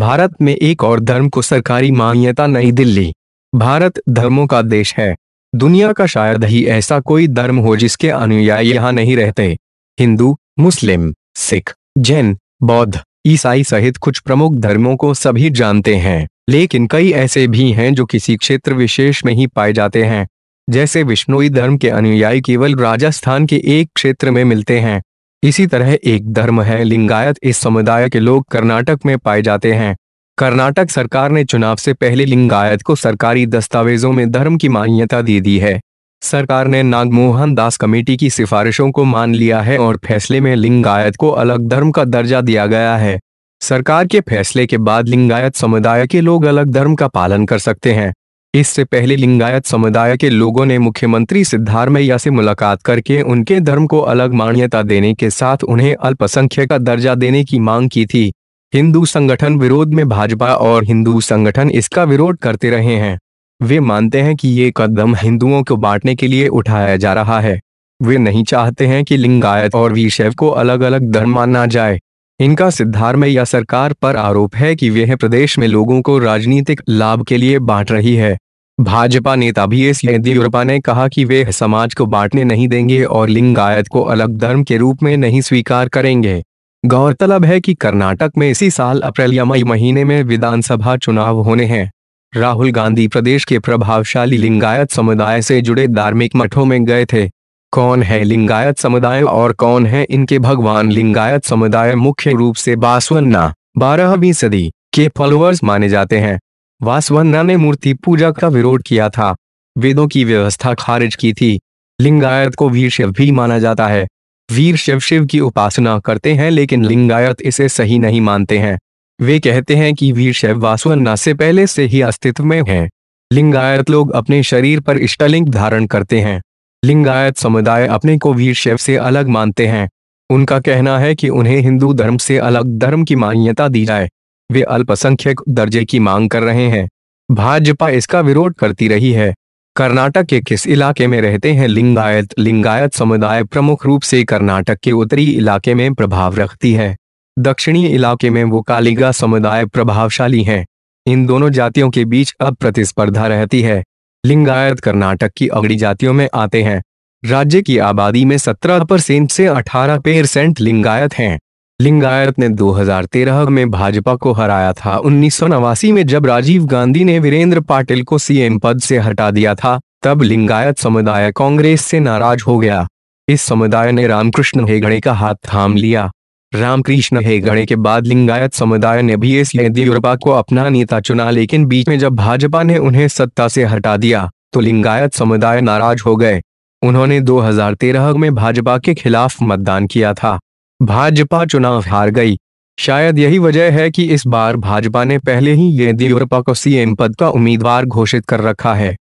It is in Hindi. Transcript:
भारत में एक और धर्म को सरकारी मान्यता। नई दिल्ली। भारत धर्मों का देश है। दुनिया का शायद ही ऐसा कोई धर्म हो जिसके अनुयायी यहाँ नहीं रहते। हिंदू, मुस्लिम, सिख, जैन, बौद्ध, ईसाई सहित कुछ प्रमुख धर्मों को सभी जानते हैं, लेकिन कई ऐसे भी हैं जो किसी क्षेत्र विशेष में ही पाए जाते हैं। जैसे विश्नोई धर्म के अनुयायी केवल राजस्थान के एक क्षेत्र में मिलते हैं। इसी तरह एक धर्म है लिंगायत। इस समुदाय के लोग कर्नाटक में पाए जाते हैं। कर्नाटक सरकार ने चुनाव से पहले लिंगायत को सरकारी दस्तावेजों में धर्म की मान्यता दे दी है। सरकार ने नागमोहन दास कमेटी की सिफारिशों को मान लिया है और फैसले में लिंगायत को अलग धर्म का दर्जा दिया गया है। सरकार के फैसले के बाद लिंगायत समुदाय के लोग अलग धर्म का पालन कर सकते हैं। इससे पहले लिंगायत समुदाय के लोगों ने मुख्यमंत्री सिद्धारमैया से मुलाकात करके उनके धर्म को अलग मान्यता देने के साथ उन्हें अल्पसंख्यक का दर्जा देने की मांग की थी। हिंदू संगठन विरोध में भाजपा और हिंदू संगठन इसका विरोध करते रहे हैं। वे मानते हैं कि ये कदम हिंदुओं को बांटने के लिए उठाया जा रहा है। वे नहीं चाहते हैं कि लिंगायत और वीरशैव को अलग अलग धर्म माना जाए। इनका सिद्धारमैया सरकार पर आरोप है कि वह प्रदेश में लोगों को राजनीतिक लाभ के लिए बांट रही है। भाजपा नेता बीएस येदियुरप्पा ने कहा कि वे समाज को बांटने नहीं देंगे और लिंगायत को अलग धर्म के रूप में नहीं स्वीकार करेंगे। गौरतलब है कि कर्नाटक में इसी साल अप्रैल या मई महीने में विधानसभा चुनाव होने हैं। राहुल गांधी प्रदेश के प्रभावशाली लिंगायत समुदाय से जुड़े धार्मिक मठों में गए थे। कौन है लिंगायत समुदाय और कौन है इनके भगवान? लिंगायत समुदाय मुख्य रूप से वासवन्ना 12वीं सदी के फॉलोअर्स माने जाते हैं। वासवन्ना ने मूर्ति पूजा का विरोध किया था, वेदों की व्यवस्था खारिज की थी। लिंगायत को वीरशैव भी माना जाता है। वीरशैव शिव की उपासना करते हैं, लेकिन लिंगायत इसे सही नहीं मानते हैं। वे कहते हैं कि वीरशैव वासवन्ना से पहले से ही अस्तित्व में है। लिंगायत लोग अपने शरीर पर इष्टलिंग धारण करते हैं। लिंगायत समुदाय अपने को वीरशैव से अलग मानते हैं। उनका कहना है कि उन्हें हिंदू धर्म से अलग धर्म की मान्यता दी जाए। वे अल्पसंख्यक दर्जे की मांग कर रहे हैं। भाजपा इसका विरोध करती रही है। कर्नाटक के किस इलाके में रहते हैं लिंगायत? लिंगायत समुदाय प्रमुख रूप से कर्नाटक के उत्तरी इलाके में प्रभाव रखती है। दक्षिणी इलाके में वो कालिगा समुदाय प्रभावशाली हैं। इन दोनों जातियों के बीच अब प्रतिस्पर्धा रहती है। लिंगायत कर्नाटक की अगड़ी जातियों में आते हैं। राज्य की आबादी में 17% से 18% लिंगायत हैं। लिंगायत ने 2013 में भाजपा को हराया था। 1989 में जब राजीव गांधी ने वीरेंद्र पाटिल को सीएम पद से हटा दिया था, तब लिंगायत समुदाय कांग्रेस से नाराज हो गया। इस समुदाय ने रामकृष्ण हेगड़े का हाथ थाम लिया। रामकृष्ण हेगड़े के बाद लिंगायत समुदाय ने बीएस येदियुरप्पा को अपना नेता चुना, लेकिन बीच में जब भाजपा ने उन्हें सत्ता से हटा दिया तो लिंगायत समुदाय नाराज हो गए। उन्होंने 2013 में भाजपा के खिलाफ मतदान किया था। भाजपा चुनाव हार गई। शायद यही वजह है कि इस बार भाजपा ने पहले ही येदियुरप्पा को सीएम पद का उम्मीदवार घोषित कर रखा है।